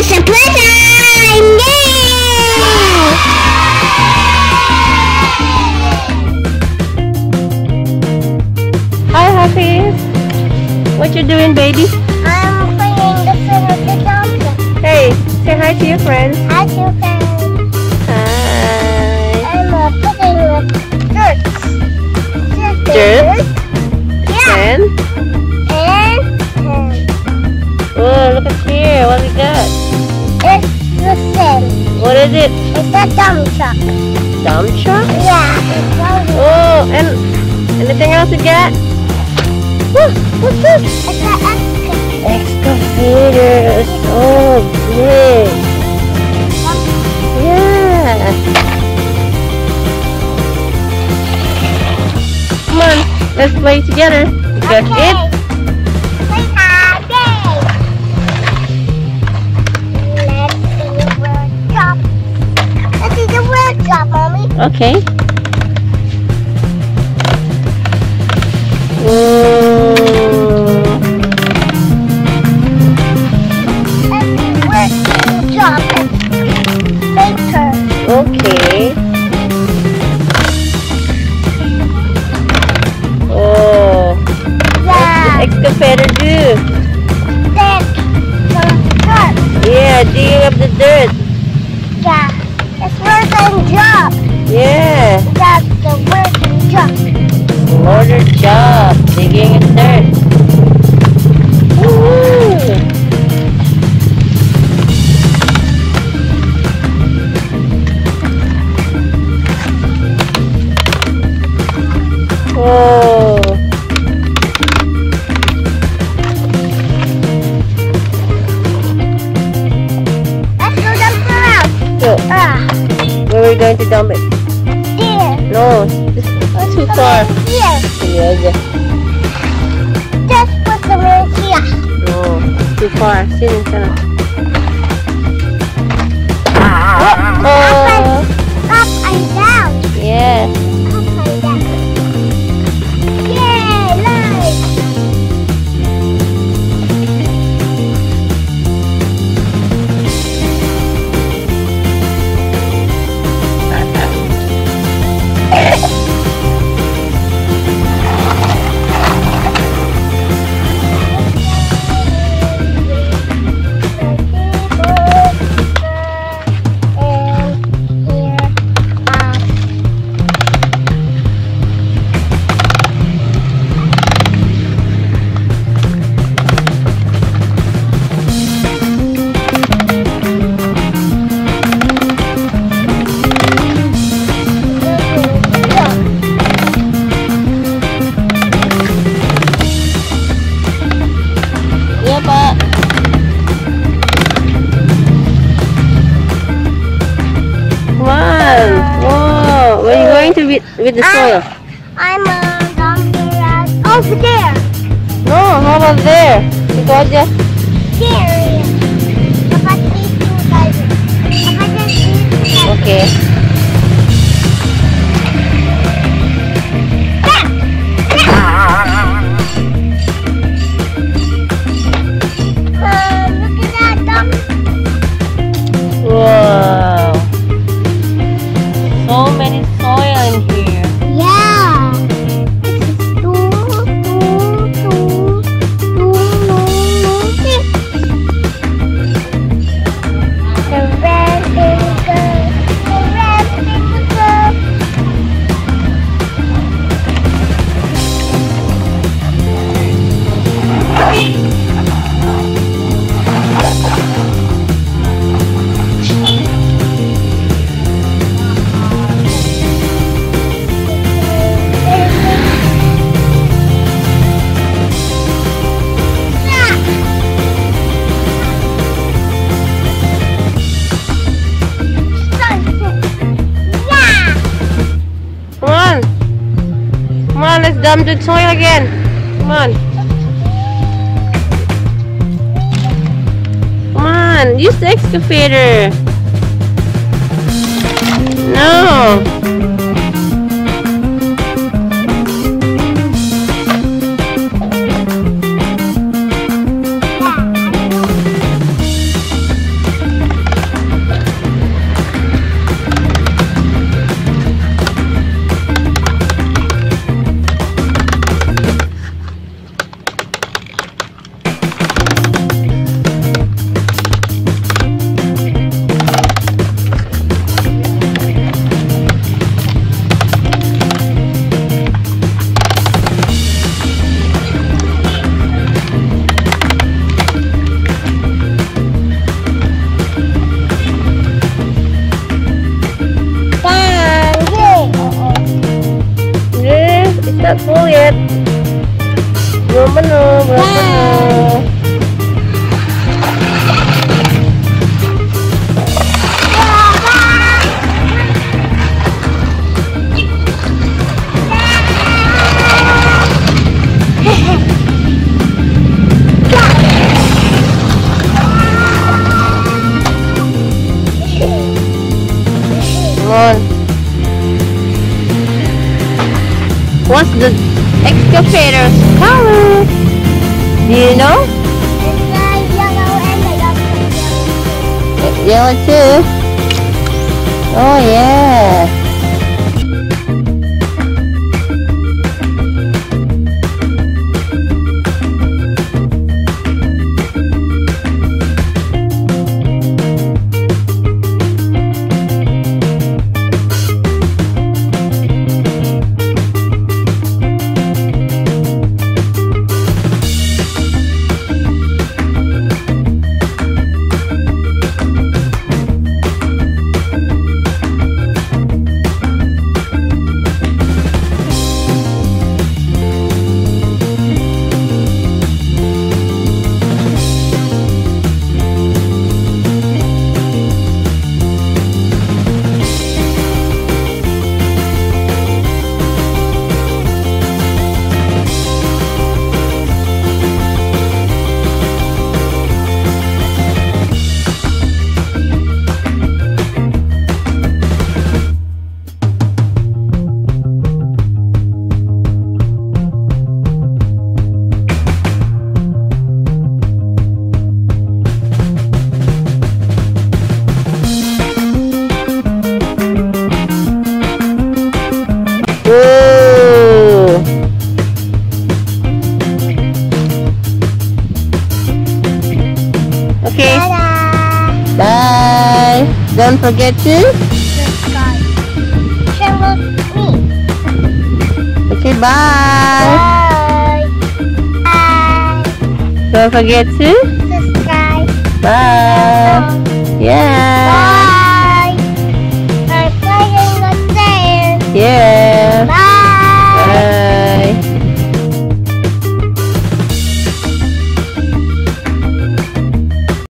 Secret-Playtime! Yay! Hi, Hafiz. What you doing, baby? I'm playing the film of the dumbtruck. Hey, say hi to your friends. Hi, you friends. Hi. I'm putting the Dirt? Yeah. And? Oh, look at here. What we got? It's the same. What is it? It's a dumbtruck. Dump truck? Yeah. It's a Oh, and anything else you got? What's this? It's an Excavator. So big. Yeah. Come on, let's play together because it's Playtime day. Let's see the workshop. Let's see the workshop, Mommy. okay. Whoa. Let's see the workshop and paper. Okay. Oh, Yeah. excavator do? Then some dirt. Yeah, digging up the dirt. Yeah. It's working job. Yeah, That's the working job. order job, digging up dirt. Woo! Whoa. Let's go dump around. So, where are we going to dump it? There. No, this is too far. Here. Yeah, Just put them in here. no, too far. Sinin sana. Up and down. Yeah. Up and down. Yay, nice. Yeah, Pak. Come on. Whoa. Where are you going to with the soil? I'm dumping around over there. No, how about there? Ito aja. Here. Dapat dito tayo. Dapat dito. Okay. Look at that dump. Wow. So many soil in here. Yeah. The red finger. The red finger. Come on. Come on, let's dump the soil again. Come on. Come on, use the excavator. No. What's the excavator's color? Do you know? It's yellow and the yellow. Yellow too. Oh yeah. Whoa. Okay. Ta-da! Bye. Don't forget to. Subscribe. Share with me. Okay, bye. Bye. Bye. Don't forget to. Subscribe. Bye.